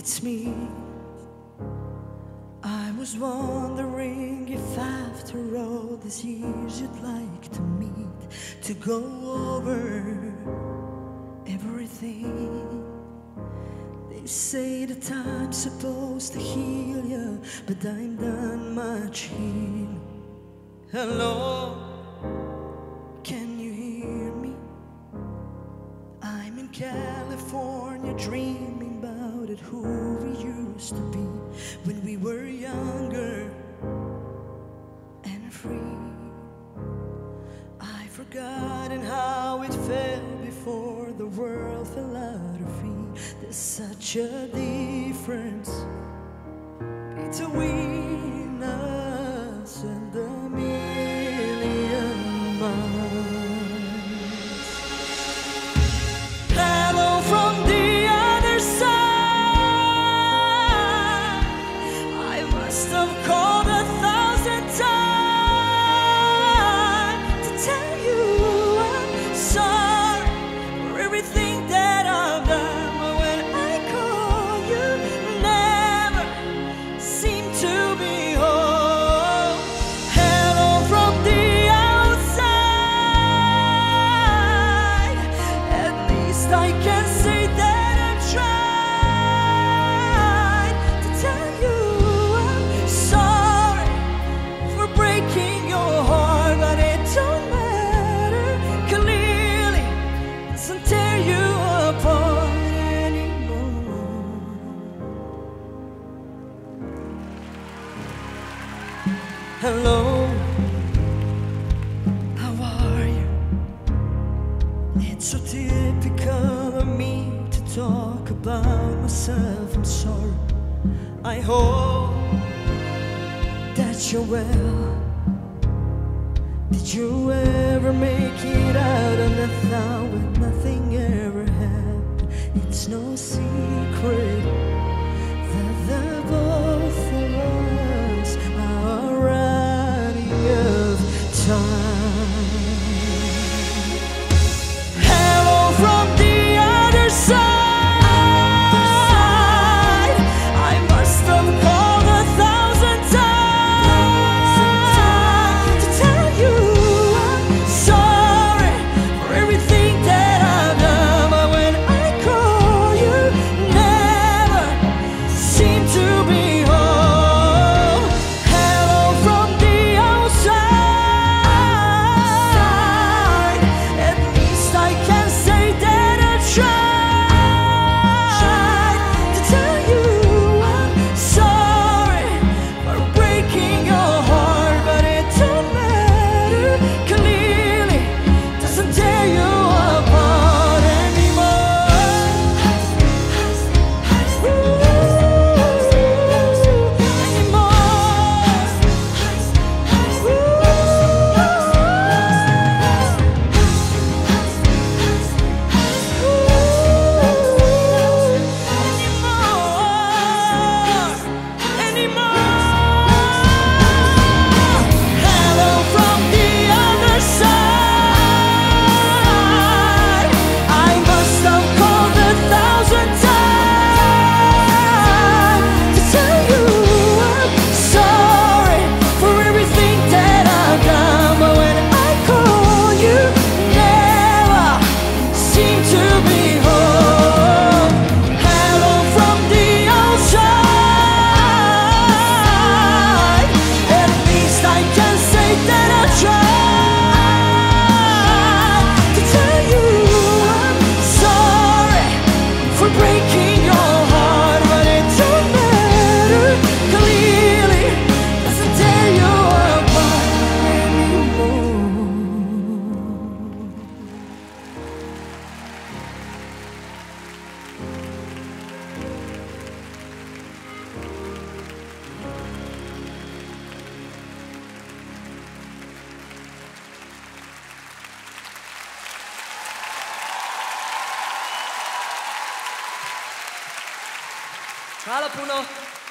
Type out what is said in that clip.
it's me. I was wondering if after all these years you'd like to meet, to go over everything. They say the time's supposed to heal you, but I'm done much healing. Hello, can you hear me? I'm in California dreaming about it, who we used to be when we were younger and free. I've forgotten how it felt before the world fell out of feet. There's such a difference between us and a million miles. Hello from the other side. I must have called 1,000 times to tell you I'm sorry for everything that I've done. But when I call, you never seem to be home. Hello from the outside. At least I can say that I've tried to tell you I'm sorry for breaking your heart, but it don't matter. Clearly, doesn't tear you apart anymore. Hello, how are you? It's so typical of me to talk about myself. I'm sorry. I hope that you're well. Did you ever make it out on the town when nothing ever happened? It's no secret that the both of us are running out of time. Hello from the other side. I must have called 1,000 times to tell you I'm sorry for everything that I've done. But when I call, you never seem to be home. Hello from the outside. At least I can say that I tried to tell you I'm sorry for breaking your heart, but it don't matter. Clearly, doesn't tear you apart anymore. Hello from the other side. I must have called 1,000 times to tell you I'm sorry for everything that I've done. But when I call, you never seem to be home. Hello from the outside. At least I can say that I tried to tell you I'm sorry for breaking your heart, but it don't matter. Clearly, doesn't tear you apart anymore. Hvala puno.